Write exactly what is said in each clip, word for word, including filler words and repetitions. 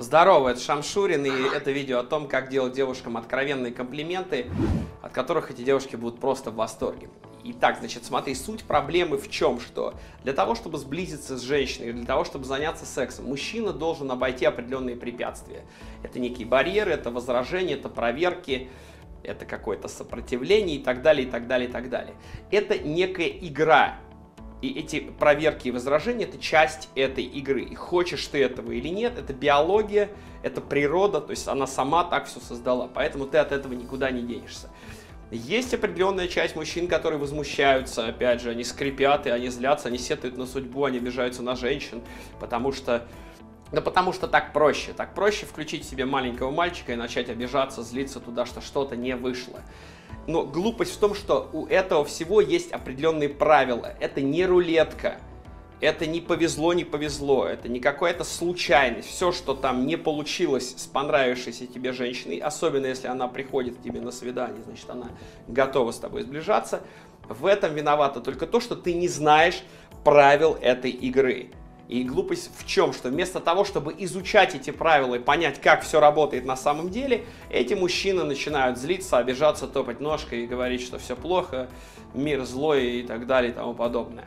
Здорово, это Шамшурин, и это видео о том, как делать девушкам откровенные комплименты, от которых эти девушки будут просто в восторге. Итак, значит, смотри, суть проблемы в чем, что для того, чтобы сблизиться с женщиной, для того, чтобы заняться сексом, мужчина должен обойти определенные препятствия. Это некие барьеры, это возражения, это проверки, это какое-то сопротивление и так далее, и так далее, и так далее. Это некая игра. И эти проверки и возражения – это часть этой игры. И хочешь ты этого или нет, это биология, это природа, то есть она сама так все создала, поэтому ты от этого никуда не денешься. Есть определенная часть мужчин, которые возмущаются, опять же, они скрипят, и они злятся, они сетуют на судьбу, они обижаются на женщин, потому что… Да потому что так проще. Так проще включить себе маленького мальчика и начать обижаться, злиться туда, что что-то не вышло. Но глупость в том, что у этого всего есть определенные правила. Это не рулетка. Это не повезло, не повезло. Это не какая-то случайность. Все, что там не получилось с понравившейся тебе женщиной, особенно если она приходит к тебе на свидание, значит, она готова с тобой сближаться, в этом виновато только то, что ты не знаешь правил этой игры. И глупость в чем? Что вместо того, чтобы изучать эти правила и понять, как все работает на самом деле, эти мужчины начинают злиться, обижаться, топать ножкой и говорить, что все плохо, мир злой и так далее и тому подобное.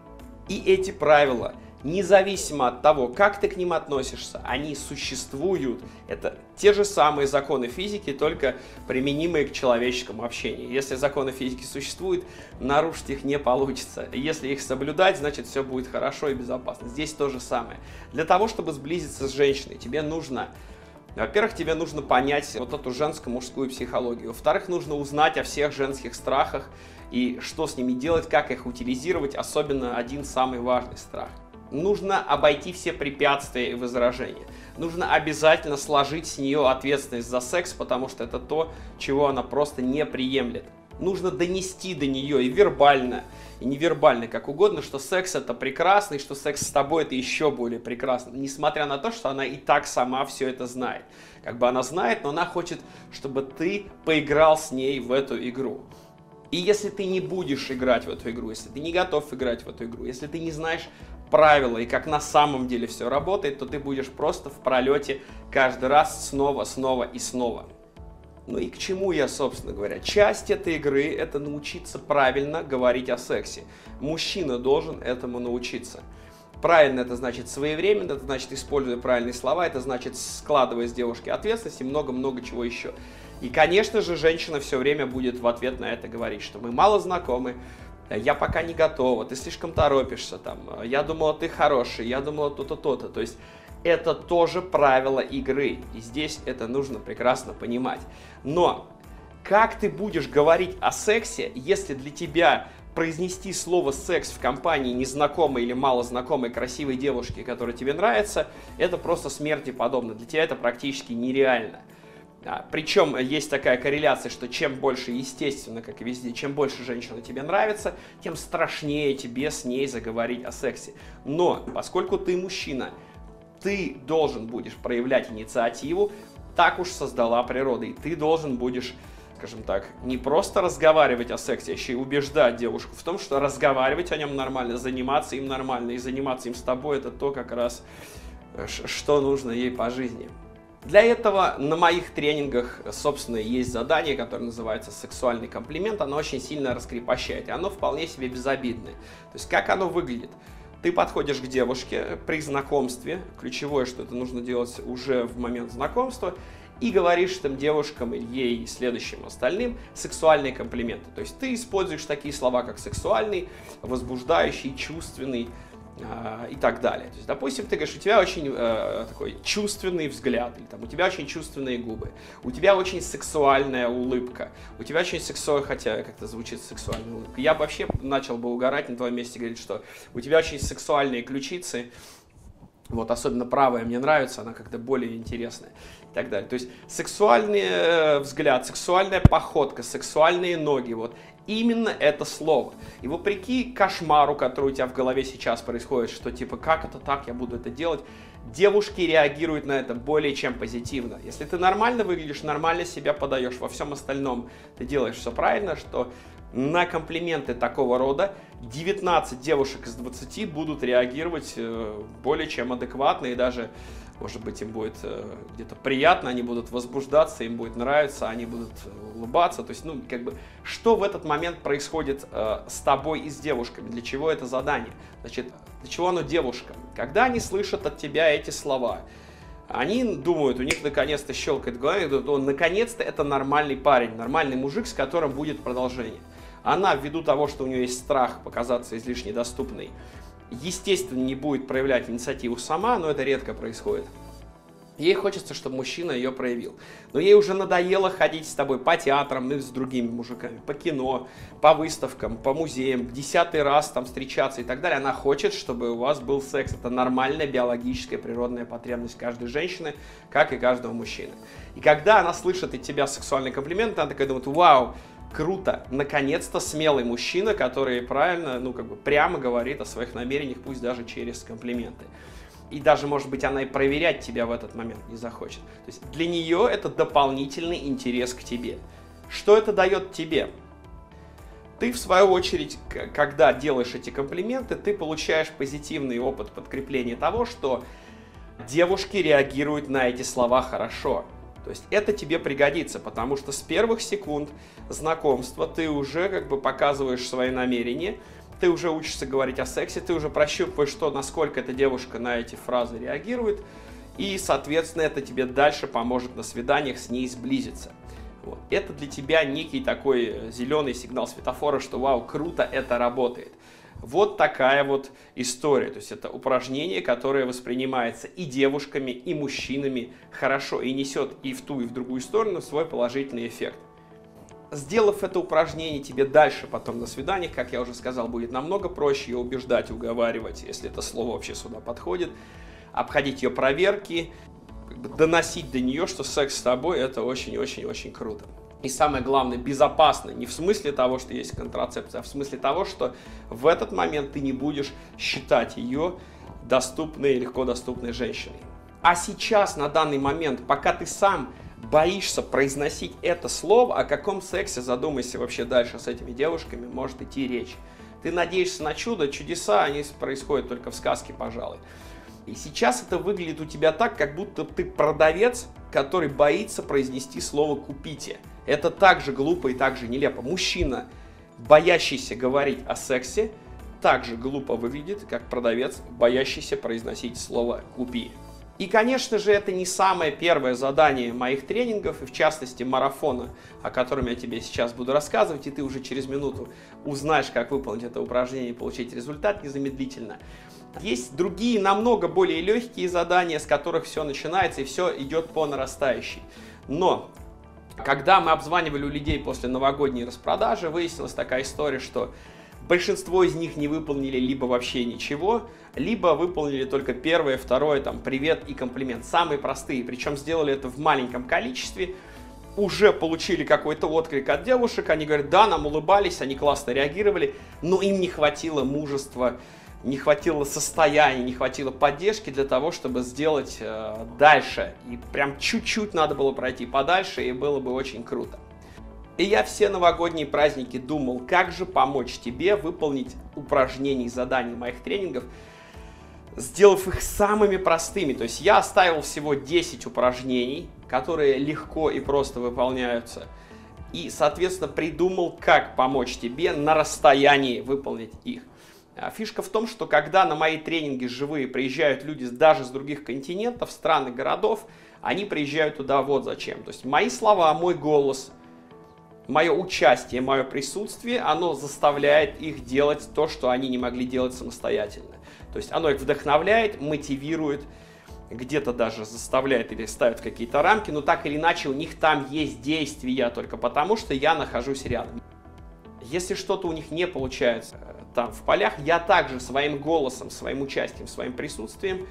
И эти правила, независимо от того, как ты к ним относишься, они существуют. Это те же самые законы физики, только применимые к человеческому общению. Если законы физики существуют, нарушить их не получится. Если их соблюдать, значит все будет хорошо и безопасно. Здесь то же самое. Для того, чтобы сблизиться с женщиной, тебе нужно... Во-первых, тебе нужно понять вот эту женско-мужскую психологию. Во-вторых, нужно узнать о всех женских страхах и что с ними делать, как их утилизировать, особенно один самый важный страх. Нужно обойти все препятствия и возражения. Нужно обязательно сложить с нее ответственность за секс, потому что это то, чего она просто не приемлет. Нужно донести до нее и вербально, и невербально, как угодно, что секс это прекрасно, и что секс с тобой это еще более прекрасно. Несмотря на то, что она и так сама все это знает. Как бы она знает, но она хочет, чтобы ты поиграл с ней в эту игру. И если ты не будешь играть в эту игру, если ты не готов играть в эту игру, если ты не знаешь правила и как на самом деле все работает, то ты будешь просто в пролете каждый раз снова, снова и снова. Ну и к чему я, собственно говоря? Часть этой игры – это научиться правильно говорить о сексе. Мужчина должен этому научиться. Правильно – это значит своевременно, это значит используя правильные слова, это значит складывая с девушки ответственность и много-много чего еще. И, конечно же, женщина все время будет в ответ на это говорить, что мы мало знакомы, я пока не готова, ты слишком торопишься, там, я думала, ты хороший, я думала, то-то, то-то. То есть это тоже правило игры, и здесь это нужно прекрасно понимать. Но как ты будешь говорить о сексе, если для тебя произнести слово «секс» в компании незнакомой или малознакомой красивой девушки, которая тебе нравится, это просто смерти подобно. Для тебя это практически нереально. А, причем есть такая корреляция, что чем больше, естественно, как и везде, чем больше женщина тебе нравится, тем страшнее тебе с ней заговорить о сексе. Но поскольку ты мужчина, ты должен будешь проявлять инициативу, так уж создала природа, и ты должен будешь, скажем так, не просто разговаривать о сексе, а еще и убеждать девушку в том, что разговаривать о нем нормально, заниматься им нормально, и заниматься им с тобой это то как раз, что нужно ей по жизни. Для этого на моих тренингах, собственно, есть задание, которое называется «Сексуальный комплимент». Оно очень сильно раскрепощает, и оно вполне себе безобидное. То есть, как оно выглядит? Ты подходишь к девушке при знакомстве, ключевое, что это нужно делать уже в момент знакомства, и говоришь там девушкам, или ей, и следующим остальным сексуальные комплименты. То есть, ты используешь такие слова, как сексуальный, возбуждающий, чувственный, и так далее. То есть, допустим, ты говоришь, у тебя очень э, такой чувственный взгляд, или там, у тебя очень чувственные губы, у тебя очень сексуальная улыбка, у тебя очень сексуальная, хотя как-то звучит сексуальная улыбка. Я бы вообще начал бы угорать на твоем месте, говорить, что у тебя очень сексуальные ключицы, вот, особенно правая мне нравится, она как-то более интересная, и так далее. То есть, сексуальный взгляд, сексуальная походка, сексуальные ноги, вот, именно это слово. И вопреки кошмару, который у тебя в голове сейчас происходит, что типа, как это так, я буду это делать, девушки реагируют на это более чем позитивно. Если ты нормально выглядишь, нормально себя подаешь, во всем остальном ты делаешь все правильно, что на комплименты такого рода девятнадцать девушек из двадцати будут реагировать более чем адекватно и даже может быть, им будет э, где-то приятно, они будут возбуждаться, им будет нравиться, они будут улыбаться. То есть, ну, как бы, что в этот момент происходит э, с тобой и с девушками? Для чего это задание? Значит, для чего оно девушкам? Когда они слышат от тебя эти слова, они думают, у них наконец-то щелкает в голове, думают, он наконец-то это нормальный парень, нормальный мужик, с которым будет продолжение. Она, ввиду того, что у нее есть страх показаться излишне доступной, естественно, не будет проявлять инициативу сама, но это редко происходит. Ей хочется, чтобы мужчина ее проявил. Но ей уже надоело ходить с тобой по театрам, ну и с другими мужиками, по кино, по выставкам, по музеям, десятый раз там встречаться и так далее. Она хочет, чтобы у вас был секс. Это нормальная биологическая природная потребность каждой женщины, как и каждого мужчины. И когда она слышит от тебя сексуальный комплимент, она такая думает: вау, круто, наконец-то смелый мужчина, который правильно, ну как бы прямо говорит о своих намерениях, пусть даже через комплименты. И даже, может быть, она и проверять тебя в этот момент не захочет. То есть для нее это дополнительный интерес к тебе. Что это дает тебе? Ты, в свою очередь, когда делаешь эти комплименты, ты получаешь позитивный опыт подкрепления того, что девушки реагируют на эти слова хорошо. То есть это тебе пригодится, потому что с первых секунд знакомства ты уже как бы показываешь свои намерения, ты уже учишься говорить о сексе, ты уже прощупываешь, что, насколько эта девушка на эти фразы реагирует, и, соответственно, это тебе дальше поможет на свиданиях с ней сблизиться. Вот. Это для тебя некий такой зеленый сигнал светофора, что вау, круто, это работает. Вот такая вот история. То есть это упражнение, которое воспринимается и девушками, и мужчинами хорошо, и несет и в ту, и в другую сторону свой положительный эффект. Сделав это упражнение, тебе дальше потом на свиданиях, как я уже сказал, будет намного проще ее убеждать, уговаривать, если это слово вообще сюда подходит, обходить ее проверки, как бы доносить до нее, что секс с тобой это очень-очень-очень круто. И самое главное, безопасно, не в смысле того, что есть контрацепция, а в смысле того, что в этот момент ты не будешь считать ее доступной, легко доступной женщиной. А сейчас, на данный момент, пока ты сам боишься произносить это слово, о каком сексе, задумайся вообще дальше с этими девушками, может идти речь. Ты надеешься на чудо, чудеса, они происходят только в сказке, пожалуй. И сейчас это выглядит у тебя так, как будто ты продавец, который боится произнести слово «купите». Это так же глупо и так же нелепо. Мужчина, боящийся говорить о сексе, так же глупо выглядит, как продавец, боящийся произносить слово «купи». И, конечно же, это не самое первое задание моих тренингов, и в частности марафона, о котором я тебе сейчас буду рассказывать, и ты уже через минуту узнаешь, как выполнить это упражнение и получить результат незамедлительно. Есть другие, намного более легкие задания, с которых все начинается и все идет по нарастающей. Но когда мы обзванивали у людей после новогодней распродажи, выяснилась такая история, что большинство из них не выполнили либо вообще ничего, либо выполнили только первое, второе, там, привет и комплимент. Самые простые, причем сделали это в маленьком количестве, уже получили какой-то отклик от девушек, они говорят, да, нам улыбались, они классно реагировали, но им не хватило мужества, не хватило состояния, не хватило поддержки для того, чтобы сделать э, дальше. И прям чуть-чуть надо было пройти подальше, и было бы очень круто. И я все новогодние праздники думал, как же помочь тебе выполнить упражнения и задания моих тренингов, сделав их самыми простыми. То есть я оставил всего десять упражнений, которые легко и просто выполняются. И, соответственно, придумал, как помочь тебе на расстоянии выполнить их. Фишка в том, что когда на мои тренинги живые приезжают люди даже с других континентов, стран и городов, они приезжают туда вот зачем. То есть мои слова, мой голос, мое участие, мое присутствие, оно заставляет их делать то, что они не могли делать самостоятельно. То есть оно их вдохновляет, мотивирует, где-то даже заставляет или ставит какие-то рамки, но так или иначе у них там есть действия, только потому что я нахожусь рядом. Если что-то у них не получается там в полях, я также своим голосом, своим участием, своим присутствием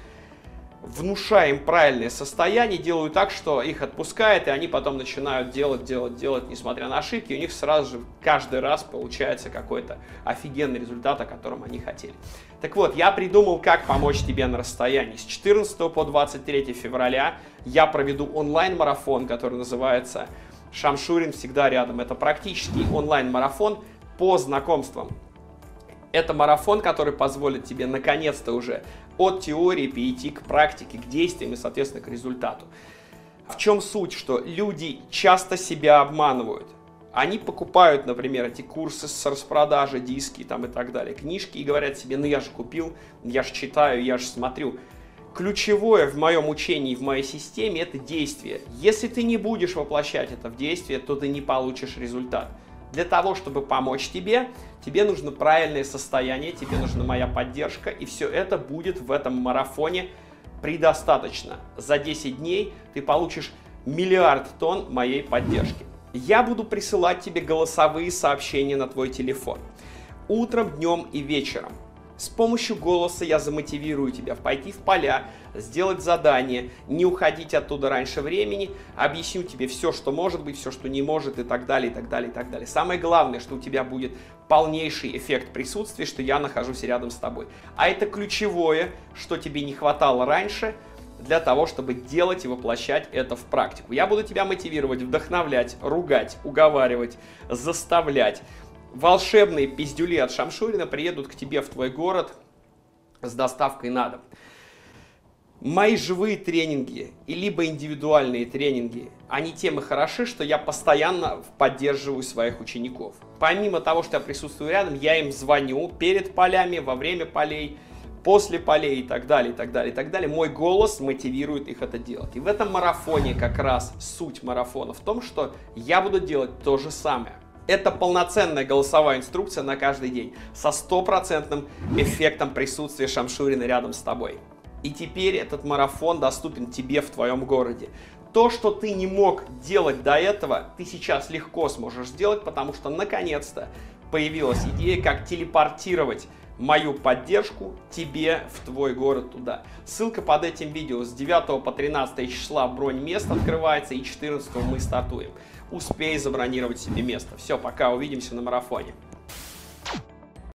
внушаю им правильное состояние, делаю так, что их отпускает, и они потом начинают делать, делать, делать, несмотря на ошибки, и у них сразу же каждый раз получается какой-то офигенный результат, о котором они хотели. Так вот, я придумал, как помочь тебе на расстоянии. С четырнадцатого по двадцать третье февраля я проведу онлайн-марафон, который называется «Шамшурин всегда рядом». Это практически онлайн-марафон по знакомствам. Это марафон, который позволит тебе наконец-то уже от теории перейти к практике, к действиям и, соответственно, к результату. В чем суть? Что люди часто себя обманывают. Они покупают, например, эти курсы с распродажи, диски там, и так далее, книжки, и говорят себе, ну я же купил, я же читаю, я же смотрю. Ключевое в моем учении, в моей системе – это действие. Если ты не будешь воплощать это в действие, то ты не получишь результат. Для того, чтобы помочь тебе, тебе нужно правильное состояние, тебе нужна моя поддержка, и все это будет в этом марафоне предостаточно. За десять дней ты получишь миллиард тонн моей поддержки. Я буду присылать тебе голосовые сообщения на твой телефон. Утром, днем и вечером. С помощью голоса я замотивирую тебя пойти в поля, сделать задание, не уходить оттуда раньше времени, объясню тебе все, что может быть, все, что не может, и так далее, и так далее, и так далее. Самое главное, что у тебя будет полнейший эффект присутствия, что я нахожусь рядом с тобой. А это ключевое, что тебе не хватало раньше, для того, чтобы делать и воплощать это в практику. Я буду тебя мотивировать, вдохновлять, ругать, уговаривать, заставлять. Волшебные пиздюли от Шамшурина приедут к тебе в твой город с доставкой на дом. Мои живые тренинги и либо индивидуальные тренинги, они тем и хороши, что я постоянно поддерживаю своих учеников. Помимо того, что я присутствую рядом, я им звоню перед полями, во время полей, после полей и так далее, и так далее, и так далее. Мой голос мотивирует их это делать. И в этом марафоне как раз суть марафона в том, что я буду делать то же самое. Это полноценная голосовая инструкция на каждый день со стопроцентным эффектом присутствия Шамшурина рядом с тобой. И теперь этот марафон доступен тебе в твоем городе. То, что ты не мог делать до этого, ты сейчас легко сможешь сделать, потому что наконец-то появилась идея, как телепортировать мою поддержку тебе в твой город туда. Ссылка под этим видео. С девятого по тринадцатое числа бронь мест открывается, и четырнадцатого мы стартуем. Успей забронировать себе место. Все, пока, увидимся на марафоне.